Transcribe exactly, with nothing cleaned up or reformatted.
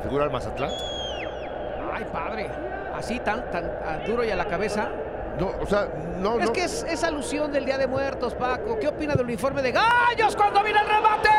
figura al Mazatlán. Ay, padre. Así tan, tan ah, duro y a la cabeza. No, o sea, no, Es no. que es, es alusión del Día de Muertos, Paco. ¿Qué opina del uniforme de Gallos cuando viene el remate?